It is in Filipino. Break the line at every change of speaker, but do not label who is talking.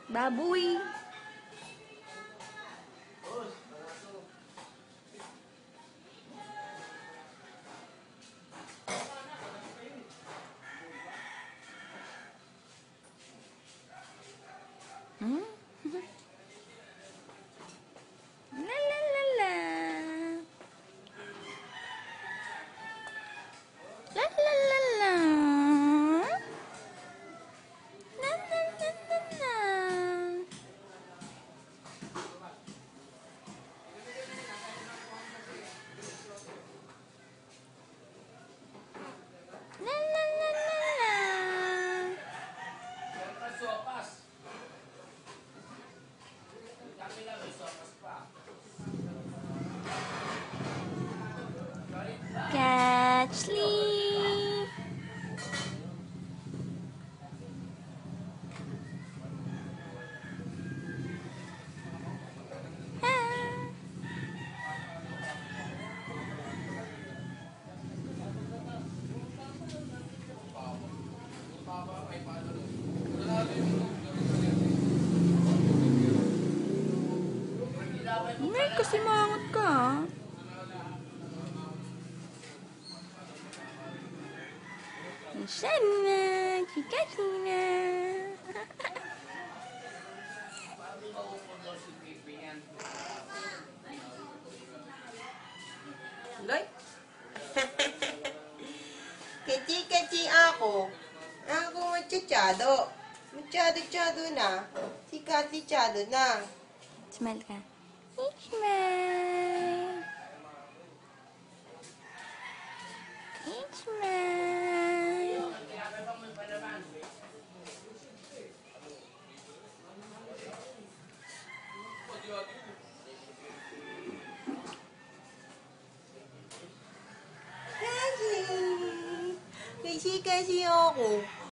Baboy. Hmm? La la la la. La la la la. La la la la la. La la la la la. Catch Lee. Ah. May kasi mangot ka. Siya na. Kikasina.
Loy? Kachi-kachi ako. Ako machachado. Machado-chado na. Sikati-chado na.
Smile ka. Smile. Smile.
Kasi. Kasi ako.